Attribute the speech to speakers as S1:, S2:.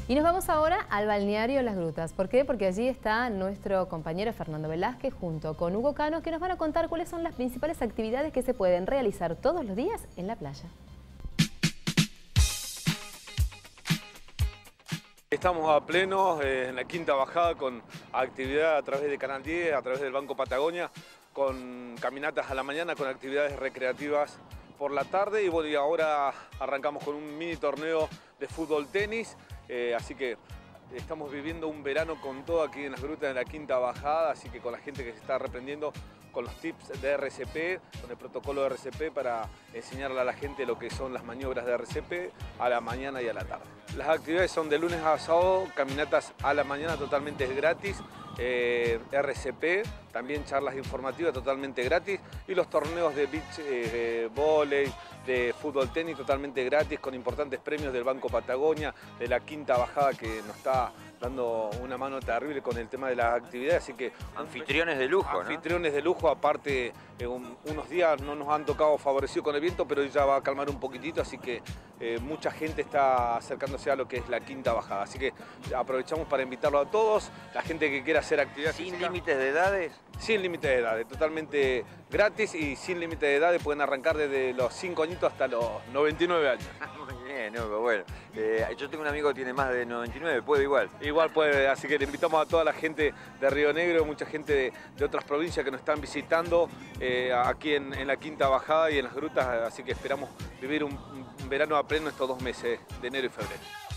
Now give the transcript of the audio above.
S1: Y nos vamos ahora al balneario Las Grutas. ¿Por qué? Porque allí está nuestro compañero Fernando Velázquez junto con Hugo Cano, que nos van a contar cuáles son las principales actividades que se pueden realizar todos los días en la playa.
S2: Estamos a pleno en la quinta bajada con actividad a través de Canal 10, a través del Banco Patagonia, con caminatas a la mañana, con actividades recreativas por la tarde y bueno, y ahora arrancamos con un mini torneo de fútbol tenis, así que estamos viviendo un verano con todo aquí en Las Grutas, en la quinta bajada, así que con la gente que se está reprendiendo con los tips de RCP, con el protocolo de RCP para enseñarle a la gente lo que son las maniobras de RCP a la mañana y a la tarde. Las actividades son de lunes a sábado, caminatas a la mañana totalmente gratis, RCP, también charlas informativas totalmente gratis y los torneos de beach volley, de fútbol tenis totalmente gratis con importantes premios del Banco Patagonia, de la quinta bajada que nos está dando una mano terrible con el tema de las actividades, así que
S3: anfitriones de lujo,
S2: anfitriones de lujo, aparte unos días no nos han tocado favorecido con el viento, pero ya va a calmar un poquitito, así que mucha gente está acercándose a lo que es la quinta bajada, así que aprovechamos para invitarlo a todos, la gente que quiera hacer actividad
S3: ¿Sin
S2: física,
S3: límites de edades?
S2: Sin límites de edades, totalmente gratis y sin límites de edades, pueden arrancar desde los 5 añitos hasta los 99 años.
S3: Muy bien, no, bueno, yo tengo un amigo que tiene más de 99, ¿puede igual?
S2: Igual puede, así que le invitamos a toda la gente de Río Negro, mucha gente de otras provincias que nos están visitando aquí en la quinta bajada y en Las Grutas, así que esperamos vivir un verano a pleno estos 2 meses de enero y febrero.